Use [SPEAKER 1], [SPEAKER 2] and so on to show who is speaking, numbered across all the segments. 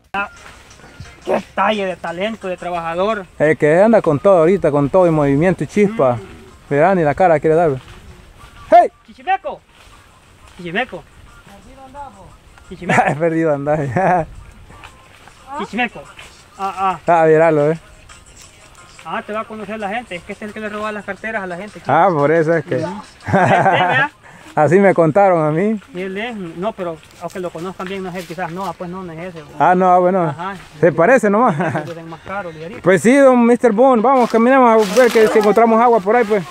[SPEAKER 1] Qué talle de talento, de trabajador.
[SPEAKER 2] El que anda con todo ahorita, con todo el movimiento y chispa. Verán, ni la cara quiere dar. ¡Hey!
[SPEAKER 1] ¡Chichimeco! ¡Chichimeco!
[SPEAKER 3] Perdido andamos.
[SPEAKER 1] ¡Chichimeco!
[SPEAKER 2] He perdido andar.
[SPEAKER 1] ¡Chichimeco!
[SPEAKER 2] Míralo,
[SPEAKER 1] Te va a conocer la gente. Es que este es el que le roba las carteras a la gente.
[SPEAKER 2] Por eso es que.
[SPEAKER 1] ¿Vea?
[SPEAKER 2] Así me contaron a mí.
[SPEAKER 1] Y él es, no, pero aunque lo conozcan bien, no es él, quizás no, pues no es ese.
[SPEAKER 2] Bueno.
[SPEAKER 1] Ajá.
[SPEAKER 2] Se parece nomás.
[SPEAKER 1] Es más caro, ligerito.
[SPEAKER 2] Pues sí, don Mr. Bone, vamos, caminemos a ver si encontramos agua por ahí, pues.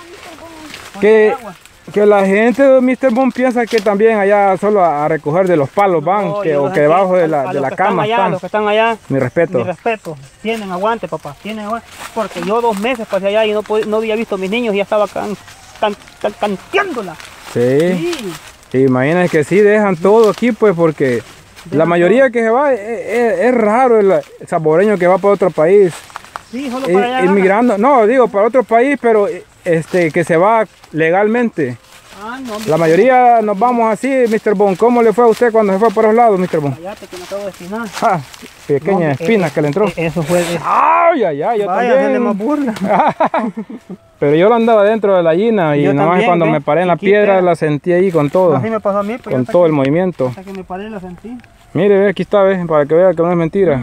[SPEAKER 2] Que la gente de Mr. Bone piensa que también allá solo a recoger de los palos van, o que debajo de la cama están.
[SPEAKER 1] Los que están allá,
[SPEAKER 2] mi respeto.
[SPEAKER 1] Tienen aguante, papá, tienen aguante. Porque yo 2 meses pasé allá y no había visto a mis niños y ya estaba canteándola.
[SPEAKER 2] Sí. Imagínense que sí dejan todo aquí, pues, porque la mayoría que se va es raro el saboreño que va para otro país.
[SPEAKER 1] Sí, solo para allá.
[SPEAKER 2] Inmigrando, no, digo para otro país, pero que se va legalmente.
[SPEAKER 1] No,
[SPEAKER 2] la mayoría nos vamos así, Mr. Bone. ¿Cómo le fue a usted cuando se fue por los lados, Mr. Bone?
[SPEAKER 1] Cállate que me acabo de espinar.
[SPEAKER 2] Pequeña espina que le entró.
[SPEAKER 1] Eso fue.
[SPEAKER 2] Yo también.
[SPEAKER 1] Más burla.
[SPEAKER 2] Pero yo lo andaba dentro de la gallina y nomás también, cuando me paré en la piedra la sentí ahí con todo.
[SPEAKER 1] Así me pasó a mí.
[SPEAKER 2] Con todo el movimiento.
[SPEAKER 1] Hasta que me paré la sentí.
[SPEAKER 2] Mire, aquí está, para que vea que no es mentira.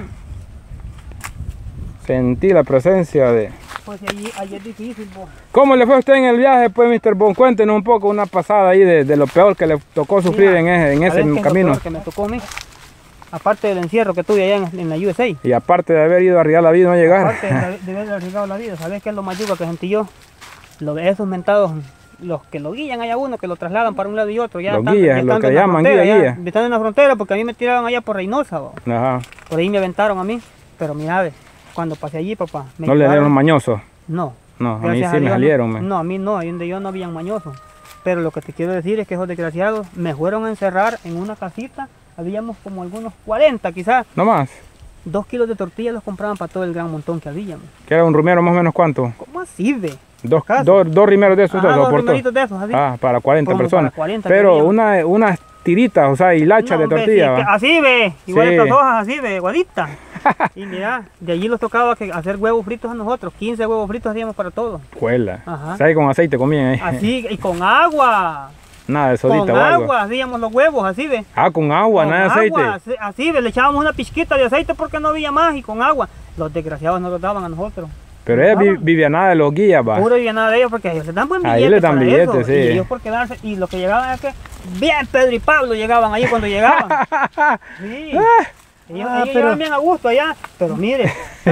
[SPEAKER 2] Sentí la presencia de...
[SPEAKER 1] Pues allí es difícil, vos.
[SPEAKER 2] ¿Cómo le fue a usted en el viaje, pues, Mr. Bone? Cuéntenos un poco, una pasada ahí de lo peor que le tocó sufrir en ese camino.
[SPEAKER 1] Lo peor que me tocó a mí? Aparte del encierro que tuve allá en la USA.
[SPEAKER 2] Y aparte de haber ido a arriesgar la vida y no llegar.
[SPEAKER 1] Aparte de haber arriesgado la vida, ¿sabes qué es lo más yuca que sentí yo? Esos mentados, los que lo guían allá uno, que lo trasladan para un lado y otro.
[SPEAKER 2] Los guías, lo que llaman guía.
[SPEAKER 1] Están en la frontera porque a mí me tiraron allá por Reynosa.
[SPEAKER 2] Ajá.
[SPEAKER 1] Por ahí me aventaron a mí. Pero mira, cuando pasé allí, papá.
[SPEAKER 2] ¿No le dieron mañosos?
[SPEAKER 1] No.
[SPEAKER 2] No, a mí sí me salieron.
[SPEAKER 1] No, a mí no, ahí donde yo no habían mañosos. Pero lo que te quiero decir es que esos desgraciados me fueron a encerrar en una casita. Habíamos como algunos 40 quizás.
[SPEAKER 2] ¿No más?
[SPEAKER 1] 2 kilos de tortillas los compraban para todo el gran montón que habíamos.
[SPEAKER 2] ¿Que era un rumero más o menos cuánto?
[SPEAKER 1] ¿Cómo así, ve?
[SPEAKER 2] Dos rimeros de esos.
[SPEAKER 1] Dos rimeritos de esos, así.
[SPEAKER 2] Para 40
[SPEAKER 1] como
[SPEAKER 2] personas.
[SPEAKER 1] Para 40
[SPEAKER 2] pero unas tiritas, o sea, hilachas de tortilla.
[SPEAKER 1] Sí, así ve, igual estas hojas así de guadita. Y mira, de allí nos tocaba hacer huevos fritos a nosotros. 15 huevos fritos hacíamos para todo.
[SPEAKER 2] Cuela.
[SPEAKER 1] Ajá.
[SPEAKER 2] O sea, con aceite comían ahí.
[SPEAKER 1] Así, y con agua.
[SPEAKER 2] Nada de sodita
[SPEAKER 1] con
[SPEAKER 2] o algo.
[SPEAKER 1] agua hacíamos los huevos, así ve.
[SPEAKER 2] Con agua, nada de aceite.
[SPEAKER 1] Así ve, le echábamos una pizquita de aceite porque no había más y con agua. Los desgraciados nos lo daban a nosotros.
[SPEAKER 2] Pero es vivianada de los guías, va.
[SPEAKER 1] Pura vivianada de ellos porque ellos les dan buen billete.
[SPEAKER 2] Ahí les dan billetes,
[SPEAKER 1] eso.
[SPEAKER 2] sí.
[SPEAKER 1] Y ellos por quedarse, y lo que llegaban es que bien Pedro y Pablo llegaban ahí cuando llegaban. Sí. Ellos llegaban bien a gusto allá. Pero mire,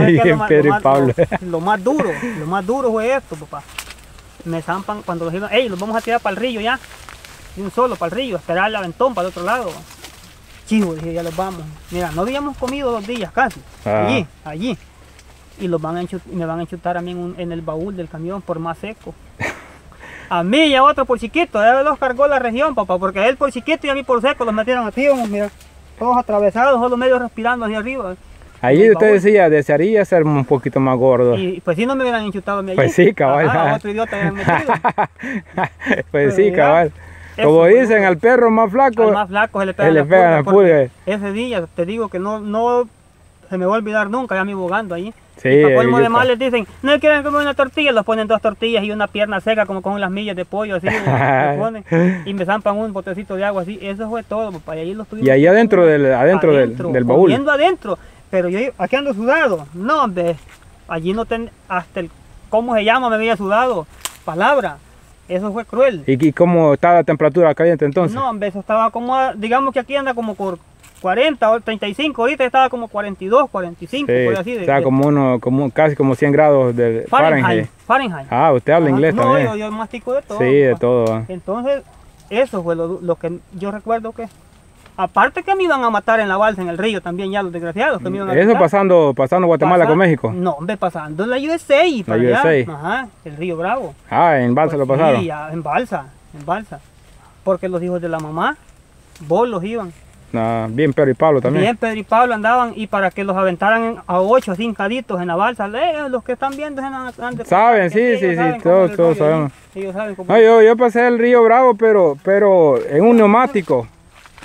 [SPEAKER 1] lo más duro fue esto, papá. Me zampan cuando los iban, los vamos a tirar para el río ya. De un solo para el río, esperar el aventón para el otro lado. Chivo, dije, ya los vamos. Mira, no habíamos comido 2 días casi. Allí. Y me van a enchutar a mí en el baúl del camión por más seco. A mí y a otro por chiquito, los cargó la región, papá, porque a él por chiquito y a mí por seco los metieron aquí, mira, todos atravesados, solo medio respirando hacia arriba.
[SPEAKER 2] Allí usted decía, desearía ser un poquito más gordo.
[SPEAKER 1] Y pues sí no me hubieran enchutado a mí allí.
[SPEAKER 2] Pues sí, cabal.
[SPEAKER 1] Otro idiota hubieran metido.
[SPEAKER 2] Pues sí, cabal. Como dicen, al perro más flaco,
[SPEAKER 1] al más flaco se le pega
[SPEAKER 2] la pulga.
[SPEAKER 1] Ese día, te digo que no se me va a olvidar nunca, ya me bogando ahí.
[SPEAKER 2] Sí,
[SPEAKER 1] y para colmo de mal les dicen, no quieren comer una tortilla, los ponen 2 tortillas y una pierna seca como con las millas de pollo así, y me zampan un botecito de agua así, eso fue todo, papá, y ahí los tuvimos.
[SPEAKER 2] Y ahí adentro del baúl.
[SPEAKER 1] Comiendo adentro, pero yo aquí ando sudado, no hombre, allí no hasta el, ¿cómo se llama? Me había sudado, palabra. Eso fue cruel.
[SPEAKER 2] ¿Y cómo estaba la temperatura caliente entonces?
[SPEAKER 1] No, hombre, eso estaba como, digamos que aquí anda como por 40 o 35, ahorita estaba como 42, 45,
[SPEAKER 2] sí,
[SPEAKER 1] por así
[SPEAKER 2] estaba casi como 100 grados de Fahrenheit. Usted habla inglés también.
[SPEAKER 1] No, yo mastico de todo.
[SPEAKER 2] Sí, de todo.
[SPEAKER 1] Entonces, eso fue lo que yo recuerdo que... Aparte que me iban a matar en la balsa, en el río también ya los desgraciados. Que me iban a
[SPEAKER 2] ¿Eso pasando Guatemala con México?
[SPEAKER 1] No, hombre, pasando en la USA. Para allá. Ajá, el río Bravo.
[SPEAKER 2] En balsa lo pasaron.
[SPEAKER 1] Sí, en balsa. Porque los hijos de la mamá, bolos iban.
[SPEAKER 2] Bien Pedro y Pablo también.
[SPEAKER 1] Bien Pedro y Pablo andaban y para que los aventaran a 8 así hincaditos en la balsa. Los que están viendo
[SPEAKER 2] saben, sí, todos sabemos.
[SPEAKER 1] Ellos saben cómo
[SPEAKER 2] yo pasé el río Bravo, pero en un neumático.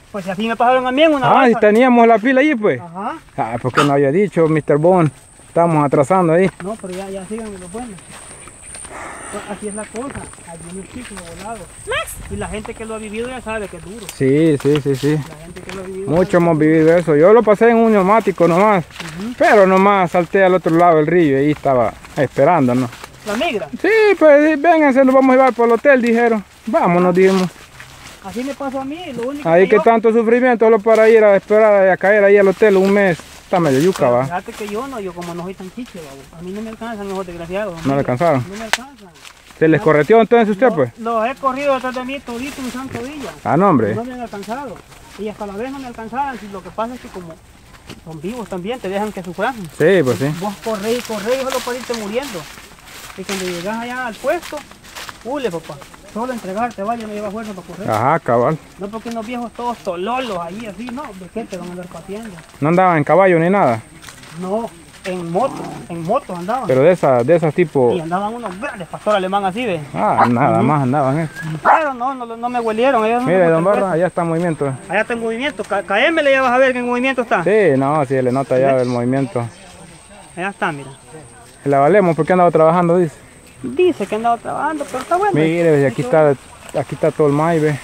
[SPEAKER 1] Pues así me pasaron a mí en una
[SPEAKER 2] Ah,
[SPEAKER 1] balsa.
[SPEAKER 2] si teníamos la pila ahí, pues.
[SPEAKER 1] Ajá.
[SPEAKER 2] Ah, porque no había dicho, Mr. Bond. Estamos atrasando ahí.
[SPEAKER 1] No, pero ya síganme los buenos. Pues así es la cosa. Hay muchísimo volado. Y la gente que lo ha vivido ya sabe que es duro.
[SPEAKER 2] Sí.
[SPEAKER 1] La gente que lo ha vivido.
[SPEAKER 2] Mucho hemos vivido eso. Yo lo pasé en un neumático nomás. Pero nomás salté al otro lado del río y ahí estaba esperando, ¿no?
[SPEAKER 1] La migra.
[SPEAKER 2] Sí, pues vénganse, nos vamos a llevar por el hotel, dijeron. Vámonos, dijimos.
[SPEAKER 1] Así me pasó a mí. Lo único
[SPEAKER 2] Ahí que
[SPEAKER 1] yo,
[SPEAKER 2] tanto sufrimiento solo para ir a esperar a caer ahí al hotel un mes. Está medio yuca,
[SPEAKER 1] pero
[SPEAKER 2] va.
[SPEAKER 1] fíjate que yo como no soy tan chiche, babo. A mí no me alcanzan los desgraciados.
[SPEAKER 2] No le alcanzaron.
[SPEAKER 1] No me alcanzan.
[SPEAKER 2] ¿Se les correteó entonces usted, pues?
[SPEAKER 1] Los he corrido detrás de mí todito un santo día.
[SPEAKER 2] Ah, no, hombre.
[SPEAKER 1] No me han alcanzado. Y hasta la vez no me alcanzaban. Si lo que pasa es que como son vivos también, te dejan que sufran.
[SPEAKER 2] Sí, pues sí.
[SPEAKER 1] Vos corrés y solo para irte muriendo. Y cuando llegas allá al puesto, hule papá. Solo entregarte, vaya, no lleva fuerza para correr.
[SPEAKER 2] Ajá, cabal.
[SPEAKER 1] No porque los viejos todos tololos ahí así, no, ¿de qué te van a andar pateando?
[SPEAKER 2] No andaban en caballo ni nada.
[SPEAKER 1] No, en moto andaban.
[SPEAKER 2] Pero de esas tipo...
[SPEAKER 1] Y andaban unos grandes pastor alemán así de.
[SPEAKER 2] Ah, nada más andaban.
[SPEAKER 1] Pero no me huelieron. Ellos no
[SPEAKER 2] Mire,
[SPEAKER 1] me
[SPEAKER 2] don Barra,
[SPEAKER 1] huelieron.
[SPEAKER 2] allá está en movimiento.
[SPEAKER 1] Allá está en movimiento. KM le vas a ver que en movimiento está.
[SPEAKER 2] Sí, no, sí, le nota ya el movimiento.
[SPEAKER 1] Allá está, mira.
[SPEAKER 2] La valemos porque andaba trabajando, dice.
[SPEAKER 1] Dice que andaba trabajando, pero está bueno.
[SPEAKER 2] Mire, aquí está todo el maíz, ve.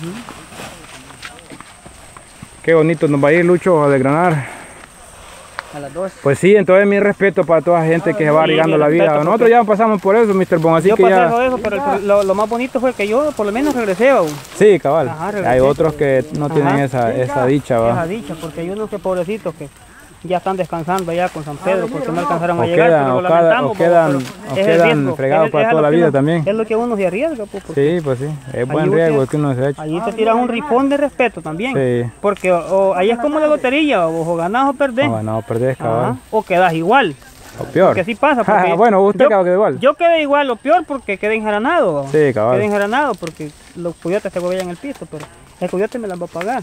[SPEAKER 2] Qué bonito nos va a ir, Lucho, a desgranar.
[SPEAKER 1] A las 2.
[SPEAKER 2] Pues sí, entonces mi respeto para toda la gente que se va arriesgando la vida. Nosotros ya pasamos por eso, Mr. Bon, así
[SPEAKER 1] Yo
[SPEAKER 2] que
[SPEAKER 1] pasé
[SPEAKER 2] ya...
[SPEAKER 1] todo eso, pero lo más bonito fue que yo por lo menos regresé aún.
[SPEAKER 2] Sí, cabal.
[SPEAKER 1] Ajá, regresé.
[SPEAKER 2] Hay otros que no tienen
[SPEAKER 1] Ajá.
[SPEAKER 2] esa dicha,
[SPEAKER 1] Esa
[SPEAKER 2] va.
[SPEAKER 1] dicha, porque hay unos que pobrecitos que ya están descansando allá con San Pedro porque no alcanzaron a
[SPEAKER 2] O
[SPEAKER 1] llegar.
[SPEAKER 2] quedan-
[SPEAKER 1] pero lo
[SPEAKER 2] o
[SPEAKER 1] lamentamos,
[SPEAKER 2] quedan-
[SPEAKER 1] pero
[SPEAKER 2] o
[SPEAKER 1] es el
[SPEAKER 2] quedan
[SPEAKER 1] riesgo.
[SPEAKER 2] fregados para
[SPEAKER 1] Es
[SPEAKER 2] toda
[SPEAKER 1] lo
[SPEAKER 2] la
[SPEAKER 1] que
[SPEAKER 2] vida
[SPEAKER 1] uno-
[SPEAKER 2] también.
[SPEAKER 1] Es lo que uno se arriesga, pues, porque
[SPEAKER 2] Sí, pues sí. Es buen
[SPEAKER 1] Ahí
[SPEAKER 2] riesgo
[SPEAKER 1] usted-
[SPEAKER 2] el que uno se ha hecho.
[SPEAKER 1] allí te tiras un rifón de respeto también.
[SPEAKER 2] Sí.
[SPEAKER 1] Porque ahí es como la lotería, o ganás o perdés.
[SPEAKER 2] No, perdés, cabal.
[SPEAKER 1] Ajá, o quedas igual.
[SPEAKER 2] O peor.
[SPEAKER 1] Porque así pasa. Porque
[SPEAKER 2] Bueno, usted quedó igual.
[SPEAKER 1] Yo quedé igual, lo peor porque quedé enjaranado.
[SPEAKER 2] Sí, cabal.
[SPEAKER 1] Quedé enjaranado porque los coyotes se huevían en el piso, pero el coyote me las va a pagar.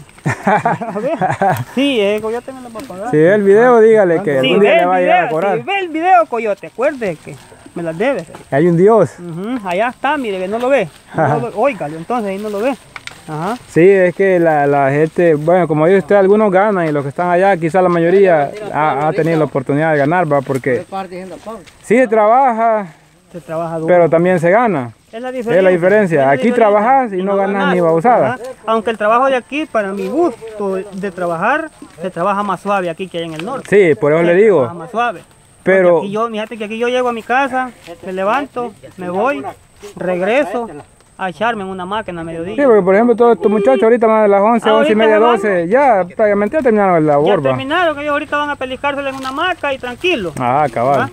[SPEAKER 1] A ver. Sí, el coyote me las va a pagar.
[SPEAKER 2] Si ve el video, dígale que
[SPEAKER 1] Si
[SPEAKER 2] algún
[SPEAKER 1] ve
[SPEAKER 2] día le
[SPEAKER 1] el
[SPEAKER 2] va a llegar a
[SPEAKER 1] video,
[SPEAKER 2] cobrar.
[SPEAKER 1] si ve el video, coyote, acuérdese que me las debe.
[SPEAKER 2] Hay un Dios.
[SPEAKER 1] Allá está, mire, que no lo ve. Óigalo, entonces ahí no lo ve. Ajá.
[SPEAKER 2] Sí, es que la gente, bueno, como dice usted, algunos ganan y los que están allá, quizás la mayoría ha tenido la oportunidad de ganar, va, porque sí se trabaja,
[SPEAKER 1] Se trabaja duro.
[SPEAKER 2] pero también se gana.
[SPEAKER 1] Es la
[SPEAKER 2] Es la diferencia. Aquí trabajas y no ganas ni babosada.
[SPEAKER 1] Ajá. Aunque el trabajo de aquí, para mi gusto de trabajar, se trabaja más suave aquí que allá en el norte.
[SPEAKER 2] Sí, por eso le
[SPEAKER 1] Se
[SPEAKER 2] digo.
[SPEAKER 1] trabaja más suave.
[SPEAKER 2] Pero
[SPEAKER 1] Porque aquí fíjate que aquí yo llego a mi casa, me levanto, me voy, regreso a echarme en una máquina a mediodía.
[SPEAKER 2] sí, porque por ejemplo todos estos muchachos ahorita más de las 11, 11 y media,
[SPEAKER 1] Ahorita
[SPEAKER 2] 12, ya prácticamente ya terminaron el
[SPEAKER 1] Ya
[SPEAKER 2] labor, va.
[SPEAKER 1] terminaron, que ellos ahorita van a peliscársela en una hamaca y tranquilo,
[SPEAKER 2] Ah, cabal.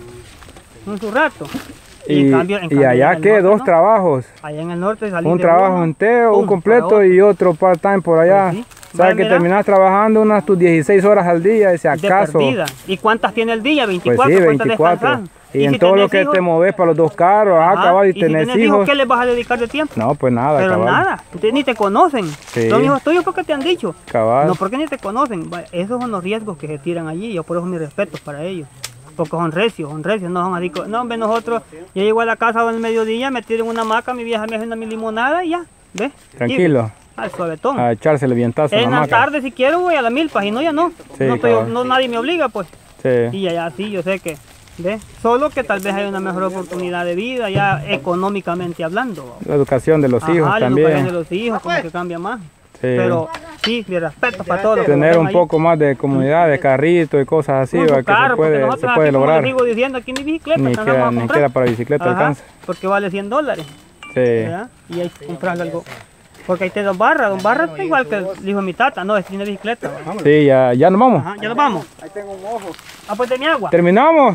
[SPEAKER 1] un su rato.
[SPEAKER 2] Y,
[SPEAKER 1] en cambio,
[SPEAKER 2] y allá
[SPEAKER 1] en el
[SPEAKER 2] que
[SPEAKER 1] norte,
[SPEAKER 2] dos
[SPEAKER 1] ¿no?
[SPEAKER 2] trabajos.
[SPEAKER 1] Allá en el norte salí
[SPEAKER 2] Un
[SPEAKER 1] de
[SPEAKER 2] trabajo
[SPEAKER 1] uno,
[SPEAKER 2] entero, un
[SPEAKER 1] pum,
[SPEAKER 2] completo
[SPEAKER 1] para
[SPEAKER 2] y otro part-time por allá.
[SPEAKER 1] Pues sí.
[SPEAKER 2] O sea
[SPEAKER 1] Va,
[SPEAKER 2] que
[SPEAKER 1] mira.
[SPEAKER 2] terminas trabajando unas tus 16 horas al día, y si
[SPEAKER 1] de
[SPEAKER 2] acaso.
[SPEAKER 1] perdida. ¿Y cuántas tiene el día?
[SPEAKER 2] Pues
[SPEAKER 1] 24,
[SPEAKER 2] sí,
[SPEAKER 1] ¿cuántas
[SPEAKER 2] 24.
[SPEAKER 1] descansas?
[SPEAKER 2] Y en
[SPEAKER 1] si
[SPEAKER 2] todo lo
[SPEAKER 1] tenés
[SPEAKER 2] que
[SPEAKER 1] hijos,
[SPEAKER 2] te moves para los dos carros,
[SPEAKER 1] ajá,
[SPEAKER 2] cabal, y
[SPEAKER 1] si
[SPEAKER 2] tenés
[SPEAKER 1] tenés
[SPEAKER 2] hijos.
[SPEAKER 1] ¿qué les vas a dedicar de tiempo?
[SPEAKER 2] No, pues nada,
[SPEAKER 1] Pero
[SPEAKER 2] cabal.
[SPEAKER 1] nada, ni te conocen.
[SPEAKER 2] Sí.
[SPEAKER 1] Son hijos tuyos porque te han dicho.
[SPEAKER 2] Cabal.
[SPEAKER 1] No, porque ni te conocen. Esos son los riesgos que se tiran allí. Yo por eso mis respetos para ellos. Porque son recios, no son así. No, hombre, nosotros, yo llego a la casa al mediodía, me tiro en una hamaca, mi vieja me hace una mi limonada y ya, ¿ves?
[SPEAKER 2] Tranquilo.
[SPEAKER 1] Al suavetón.
[SPEAKER 2] A echarse el vientazo en
[SPEAKER 1] En
[SPEAKER 2] la
[SPEAKER 1] la
[SPEAKER 2] maca.
[SPEAKER 1] tarde si quiero voy a la milpa, y no, ya no.
[SPEAKER 2] Sí,
[SPEAKER 1] no,
[SPEAKER 2] cabal.
[SPEAKER 1] no, nadie me obliga, pues.
[SPEAKER 2] Sí.
[SPEAKER 1] Y allá sí, yo sé que, ¿ves? Solo que tal vez hay una mejor oportunidad de vida, ya económicamente hablando.
[SPEAKER 2] La educación de los hijos
[SPEAKER 1] Ajá, la educación
[SPEAKER 2] también.
[SPEAKER 1] de los hijos, como que cambia más.
[SPEAKER 2] Sí.
[SPEAKER 1] Pero sí, mi respeto para todos. los que
[SPEAKER 2] Tener
[SPEAKER 1] están
[SPEAKER 2] un
[SPEAKER 1] ahí.
[SPEAKER 2] poco más de comunidad, de carrito y cosas así,
[SPEAKER 1] Un
[SPEAKER 2] va, que
[SPEAKER 1] carro,
[SPEAKER 2] se
[SPEAKER 1] porque
[SPEAKER 2] puede
[SPEAKER 1] nosotros
[SPEAKER 2] lograr.
[SPEAKER 1] aquí, como les sigo diciendo, aquí ni bicicleta
[SPEAKER 2] Ni
[SPEAKER 1] alcanzamos
[SPEAKER 2] queda,
[SPEAKER 1] a
[SPEAKER 2] ni
[SPEAKER 1] comprar.
[SPEAKER 2] queda para bicicleta
[SPEAKER 1] Ajá,
[SPEAKER 2] alcanza.
[SPEAKER 1] porque vale $100.
[SPEAKER 2] Sí.
[SPEAKER 1] ¿Verdad? Y hay que comprarle algo. Porque ahí te Don Barra está igual que el hijo de mi tata, no, tiene bicicleta. ¿va?
[SPEAKER 2] Sí, ya nos vamos.
[SPEAKER 1] Ajá, ya nos vamos. Ahí tengo un ojo. Ah, pues de mi agua.
[SPEAKER 2] ¿Terminamos?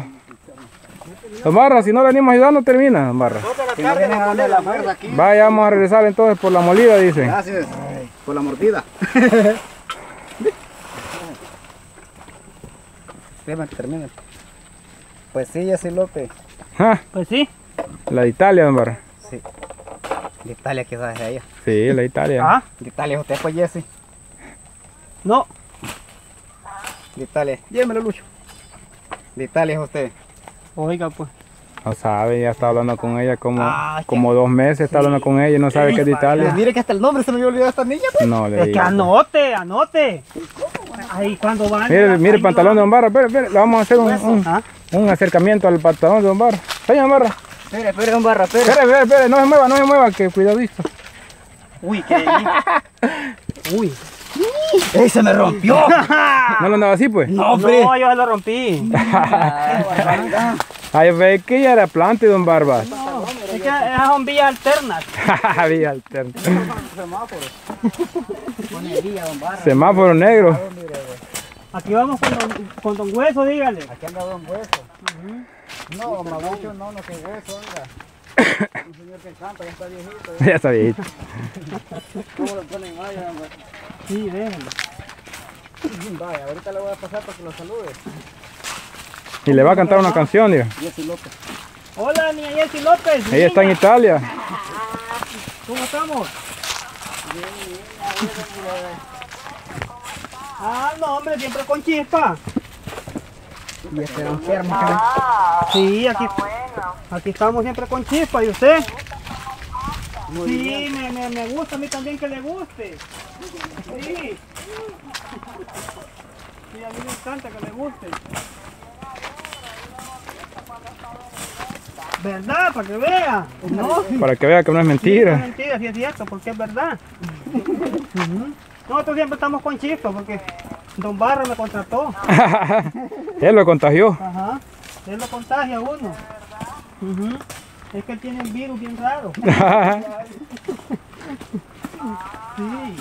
[SPEAKER 2] Don Barra, si no le venimos ayudando, termina, Don Barra. Vaya, vamos a regresar entonces por la molida, dice.
[SPEAKER 3] Gracias por la mordida. Termina. Pues sí, Jessy López.
[SPEAKER 2] Ja,
[SPEAKER 1] Pues sí.
[SPEAKER 2] la de Italia, Don Barra.
[SPEAKER 3] Sí. De Italia, quizás es ella.
[SPEAKER 2] Sí, la de Italia.
[SPEAKER 1] Ah,
[SPEAKER 3] De Italia es usted, pues Jessy.
[SPEAKER 1] no.
[SPEAKER 3] De Italia. Llévemelo, Lucho. De Italia es usted.
[SPEAKER 1] Oiga, pues.
[SPEAKER 2] No sabe, ya está hablando con ella como 2 meses, está hablando con ella y no sabe que es de Italia.
[SPEAKER 3] Mire que hasta el nombre se me había olvidado a esta niña, pues.
[SPEAKER 2] No le
[SPEAKER 1] Es que
[SPEAKER 2] digo.
[SPEAKER 1] anote. Ahí cuando van.
[SPEAKER 2] Mire el pantalón de Don Barra, espere, le vamos a hacer un acercamiento al pantalón de Don Barra. Señor Don Barra.
[SPEAKER 3] Espere, Don Barra, espere.
[SPEAKER 2] Espere, no se mueva, que cuidadito.
[SPEAKER 1] Uy, qué. Uy.
[SPEAKER 3] ¡Ey, se me rompió!
[SPEAKER 2] ¿No lo andaba así, pues?
[SPEAKER 3] No, hombre.
[SPEAKER 1] No, yo lo rompí.
[SPEAKER 2] Ay, ve que ya era plante, Don Barba.
[SPEAKER 1] No, es que esas son vías alternas.
[SPEAKER 2] Vía alterna.
[SPEAKER 3] Pone vía, Don Barra.
[SPEAKER 2] Semáforo negro.
[SPEAKER 1] Aquí vamos con don Hueso, dígale.
[SPEAKER 3] Aquí anda Don Hueso. No, mamucho, no que hueso, oiga. Un señor que encanta, ya está viejito.
[SPEAKER 2] Ya está viejito.
[SPEAKER 3] ¿Cómo lo ponen ahí, Don Barra?
[SPEAKER 1] Sí, déjenlo.
[SPEAKER 3] Vaya, ahorita le voy a pasar para que lo salude.
[SPEAKER 2] Y le va a cantar una canción, diga.
[SPEAKER 3] Jessy López.
[SPEAKER 1] Hola, niña Jessy López.
[SPEAKER 2] Ella está en Italia.
[SPEAKER 1] ¿Cómo estamos? Ah, no, hombre, siempre con chispa.
[SPEAKER 3] Y este era enfermo.
[SPEAKER 1] Sí, aquí estamos siempre con chispa. ¿Y usted? Sí, me gusta a mí también que le guste. Sí. Sí, a mí me encanta que le guste. ¿Verdad? Para que vea. No,
[SPEAKER 2] Para que vea que no es
[SPEAKER 1] sí, no es
[SPEAKER 2] mentira.
[SPEAKER 1] mentira, sí es cierto, porque es verdad. Ujú. Nosotros siempre estamos con chispa porque Don Barra me contrató.
[SPEAKER 2] Él lo contagió.
[SPEAKER 1] Ajá. Él lo contagia a uno. Ujú. Es que él tiene un virus bien raro. Sí.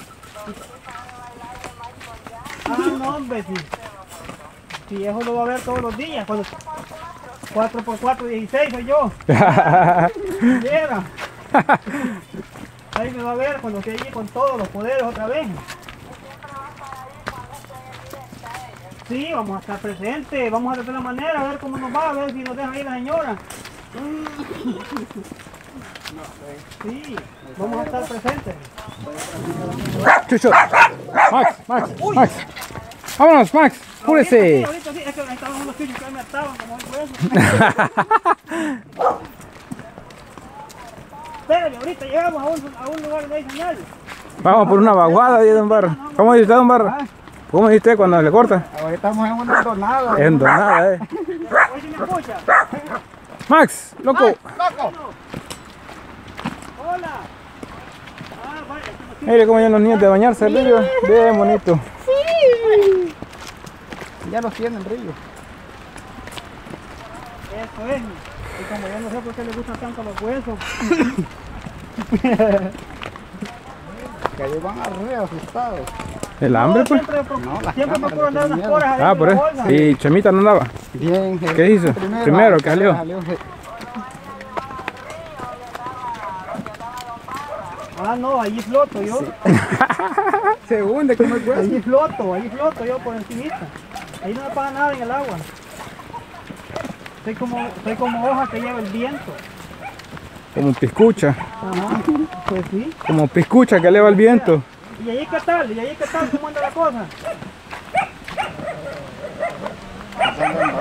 [SPEAKER 1] Ah, no, hombre, sí. Sí, eso lo va a ver todos los días. Cuando 4x4, 16 soy yo. Viera. Ahí me va a ver cuando esté allí con todos los poderes otra vez. Sí, vamos a estar presentes. Vamos a tratar la manera, a ver cómo nos va, a ver si nos deja ir la señora. Sí, vamos a estar presentes.
[SPEAKER 2] Chucho. Max. Vámonos, Max. Púrese.
[SPEAKER 1] Ahorita sí, es que ahí estaban unos chuchos que me ataban como el hueso. Espérame, ahorita llegamos a un lugar donde hay señal.
[SPEAKER 2] Vamos por una vaguada, dice Don Barra. ¿Cómo dice usted, Don Barra? ¿Cómo dice usted cuando le corta?
[SPEAKER 3] Ahora estamos en una donada.
[SPEAKER 2] En donada,
[SPEAKER 1] Hoy sí me escucha.
[SPEAKER 2] Max, loco.
[SPEAKER 3] ¡Loco!
[SPEAKER 1] Hola. Ah, vaya.
[SPEAKER 2] Mire cómo ya los niños de bañarse el río. Bien bonito.
[SPEAKER 3] Ya los tienen río.
[SPEAKER 1] Eso es. Y como yo no sé por qué le gustan tanto los huesos.
[SPEAKER 3] Que ahí van re asustados.
[SPEAKER 2] El hambre, pues.
[SPEAKER 1] Siempre procuro andar unas horas adentro
[SPEAKER 2] Ah, por
[SPEAKER 1] de la
[SPEAKER 2] eso.
[SPEAKER 1] bolsa.
[SPEAKER 2] Y Chemita no andaba.
[SPEAKER 3] Bien.
[SPEAKER 2] ¿Qué hizo? Primero, ¿qué salió?
[SPEAKER 1] Ah, no, allí floto yo.
[SPEAKER 3] Se hunde como el hueso.
[SPEAKER 1] Allí floto yo por encimita. Ahí no me pasa nada en el agua. Soy como hoja que lleva el viento.
[SPEAKER 2] Como piscucha.
[SPEAKER 1] Ajá, pues sí.
[SPEAKER 2] Como piscucha que eleva el viento.
[SPEAKER 1] ¿Y ahí qué tal? ¿Cómo anda la cosa?